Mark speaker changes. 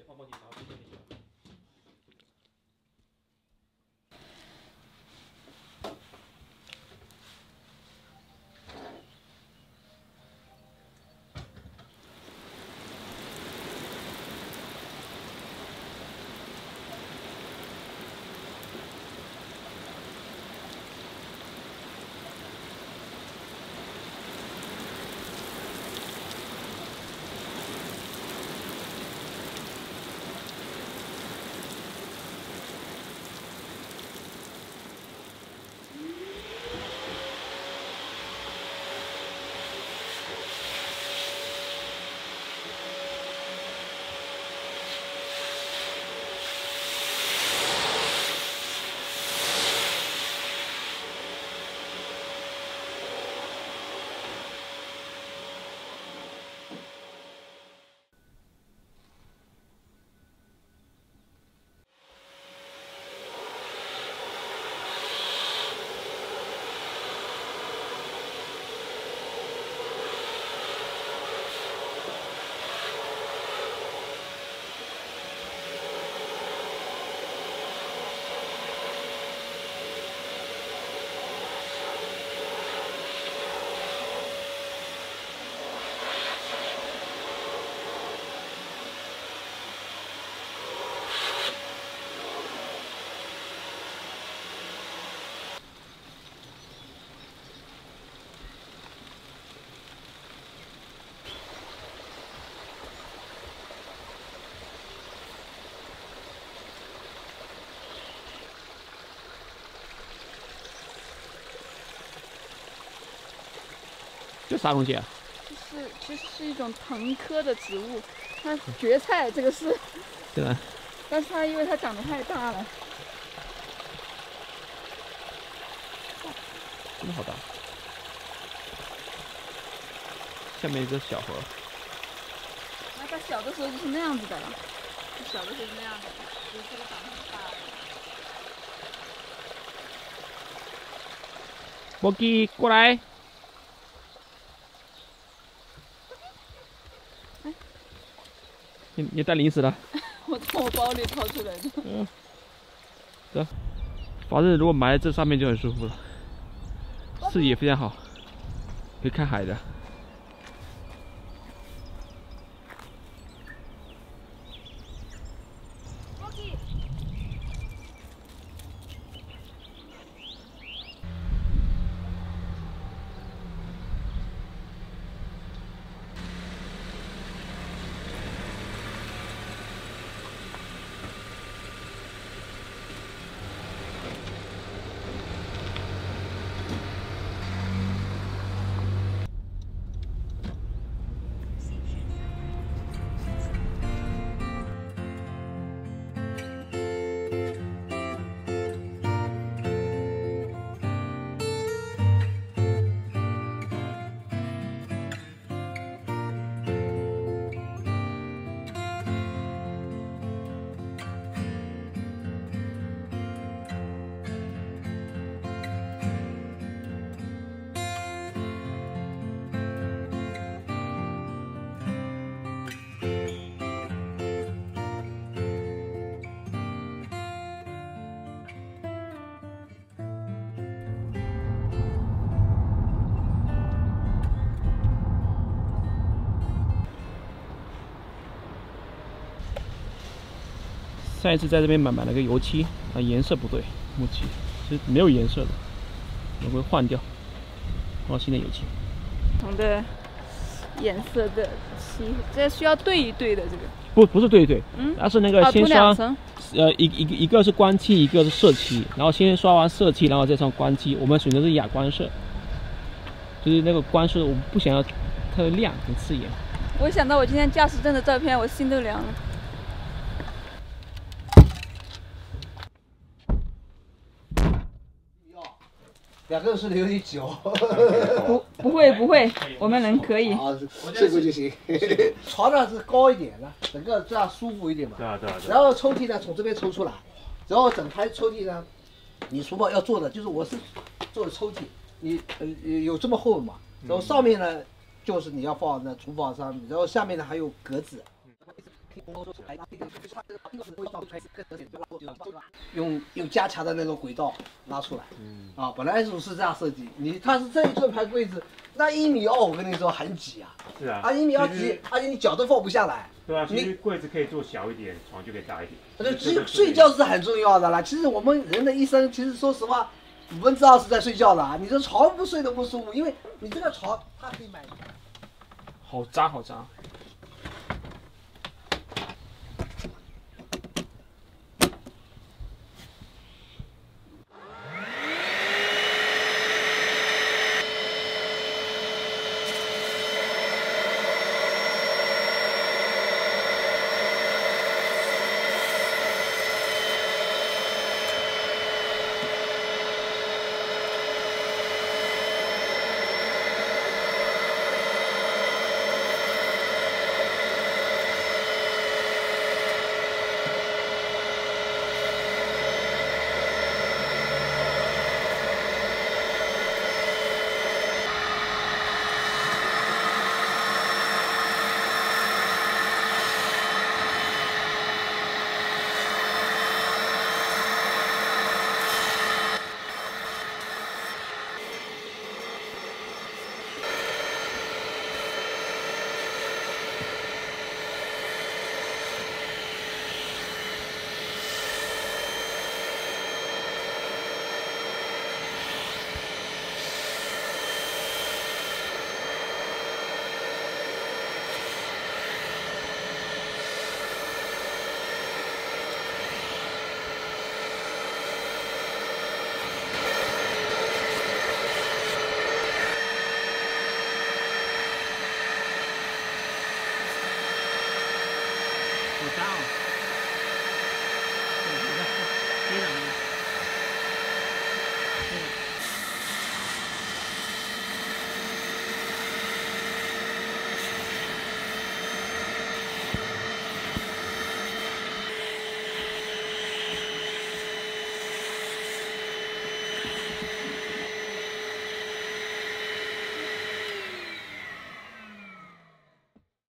Speaker 1: 泡泡机，然后就进去了。这啥东西啊？
Speaker 2: 其实是一种藤科的植物，它蕨菜这个是，
Speaker 1: 对吧？
Speaker 2: 但是它因为它长得太大了，
Speaker 1: 真的好大。下面一个小河。
Speaker 2: 那它小的时候就是那样子的了，它小的时候是那样的，就是这个长得很大了。
Speaker 1: 莫基过来。你带零食了？
Speaker 2: 我从我包里掏出来的。
Speaker 1: 嗯。走，反正如果埋在这上面就很舒服了，视野非常好，可以看海的。上一次在这边买了个油漆，啊，颜色不对，木漆其实没有颜色的，我会换掉，换新的油漆。
Speaker 2: 不同的颜色的漆，这需要对一对的这个。
Speaker 1: 不是对一对，它是那个先刷，一个是光漆，一个是色漆，然后先刷完色漆，然后再上光漆。我们选择是哑光色，就是那个光色我们不想要特别亮，很刺眼。
Speaker 2: 我想到我今天驾驶证的照片，我心都凉了。
Speaker 3: 2个人睡得有点久。
Speaker 2: 不会，我们人可以。
Speaker 3: 啊，睡过就行。床上是高一点的，整个这样舒服一点嘛。对。然后抽屉呢，从这边抽出来，然后整排抽屉呢，你厨房要做的就是我是做的抽屉，你有这么厚嘛？然后上面呢，就是你要放那厨房上面，然后下面呢还有格子， 用加强的那个轨道拉出来。啊，本来是这样设计，它是这一尊排柜子，那1.2米，我跟你说很挤啊。
Speaker 4: 是啊。
Speaker 3: 1.2米挤，而且你脚都放不下来。
Speaker 4: 对啊，其实柜子可以做小一点，床就可以大一点。
Speaker 3: 睡觉是很重要的啦。其实我们人的一生，其实说实话，2%是在睡觉的啊。你这床不睡都不舒服，因为你这个床它可以买。
Speaker 1: 好扎好扎。